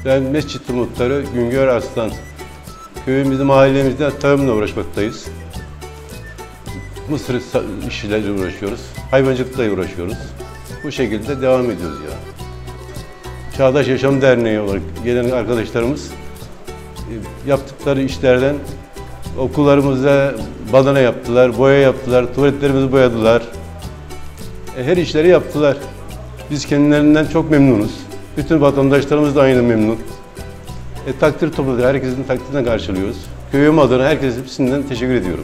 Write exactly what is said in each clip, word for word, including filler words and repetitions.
Ben Mescid-i Muhtarı Güngör Arslan. Köyümüzde, mahallemizde tarımla uğraşmaktayız. Mısır işleriyle uğraşıyoruz. Hayvancılıkla uğraşıyoruz. Bu şekilde devam ediyoruz ya. Çağdaş Yaşam Derneği olarak gelen arkadaşlarımız yaptıkları işlerden okullarımıza badana yaptılar, boya yaptılar, tuvaletlerimizi boyadılar. Her işleri yaptılar. Biz kendilerinden çok memnunuz. Bütün vatandaşlarımız da aynı memnun. E, takdir topladılar, herkesin takdirine karşılıyoruz. Köyüm adına herkese hepsinden teşekkür ediyorum.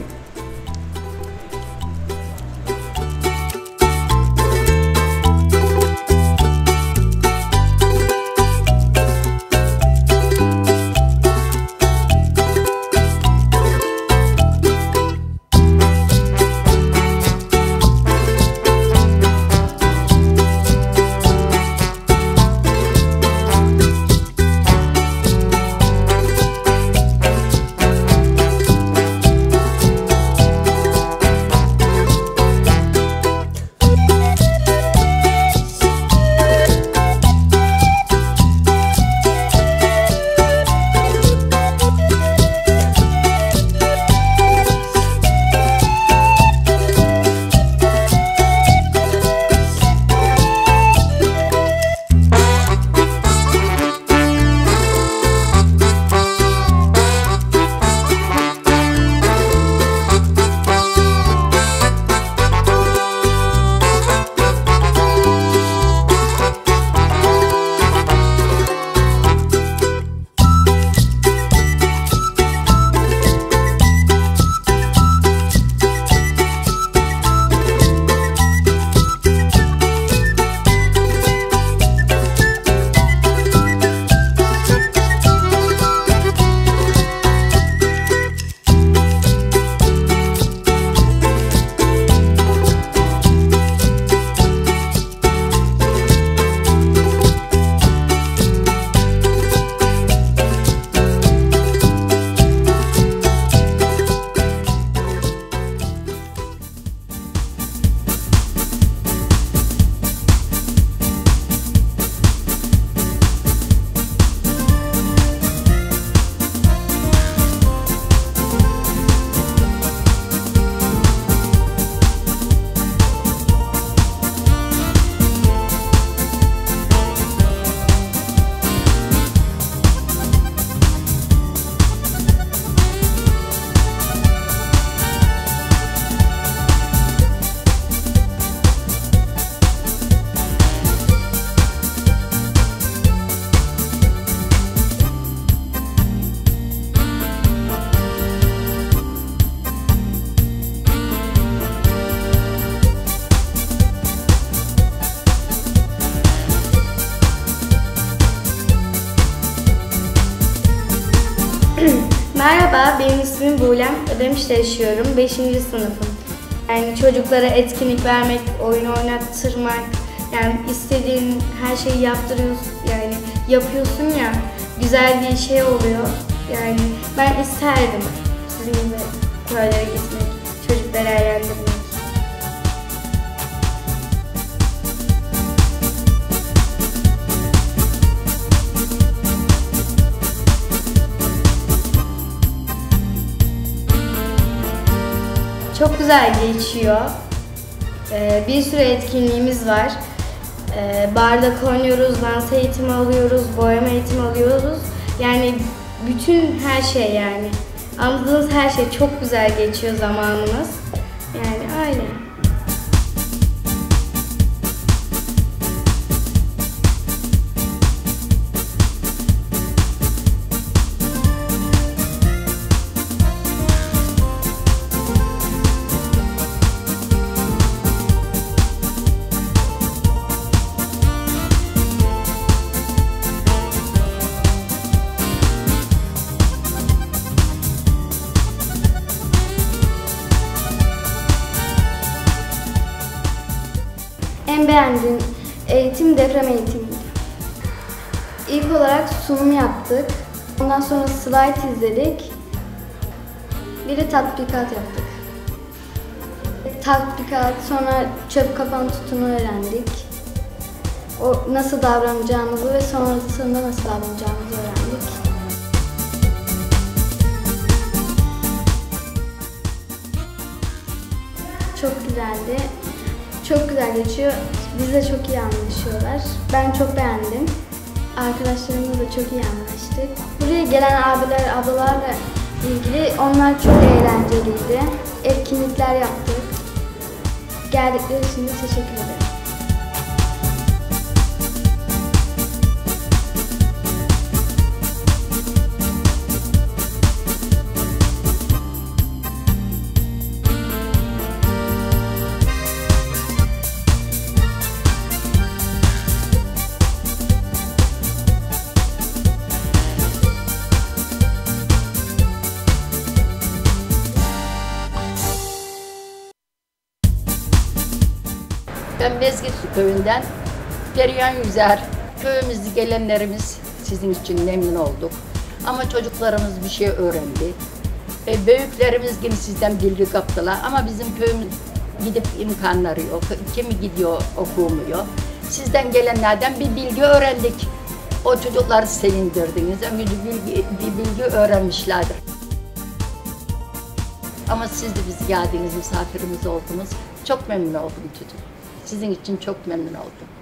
Merhaba, benim ismim Buğlem. Ödemiş'te yaşıyorum. beşinci sınıfım. Yani çocuklara etkinlik vermek, oyun oynattırmak, yani istediğin her şeyi yaptırıyorsun, yani yapıyorsun ya, güzel bir şey oluyor. Yani ben isterdim sizinle köylere gitmek, çocukları eğlendirmek. Çok güzel geçiyor. Ee, bir sürü etkinliğimiz var. Ee, bardak oynuyoruz, dans eğitimi alıyoruz, boyama eğitimi alıyoruz. Yani bütün her şey yani. Anladığınız her şey çok güzel geçiyor zamanımız. Yani öyle. En beğendiğim eğitim deprem eğitimiydi. İlk olarak sunum yaptık. Ondan sonra slide izledik. Bir de tatbikat yaptık. Tatbikat, sonra çöp kapan tutunu öğrendik. o nasıl davranacağımızı ve sonrasında nasıl davranacağımızı öğrendik. Çok güzeldi. Çok güzel geçiyor. Bizle çok iyi anlaşıyorlar. Ben çok beğendim. Arkadaşlarımızla çok iyi anlaştık. Buraya gelen abiler, ablalarla ilgili onlar çok eğlenceliydi. Etkinlikler yaptık. Geldikleri için de teşekkür ederim. Ben Bezgirsu köyünden Perihan Yüzer. Köyümüzde gelenlerimiz sizin için memnun olduk. Ama çocuklarımız bir şey öğrendi. E, büyüklerimiz yine sizden bilgi kaptılar ama bizim köyümüz gidip imkanları yok. Kimi gidiyor okumuyor. Sizden gelenlerden bir bilgi öğrendik. O çocukları sevindirdiniz. Bir bilgi, bir bilgi öğrenmişlerdir. Ama siz de biz geldiğiniz misafirimiz oldunuz. Çok memnun oldum çocuk. Sizin için çok memnun oldum.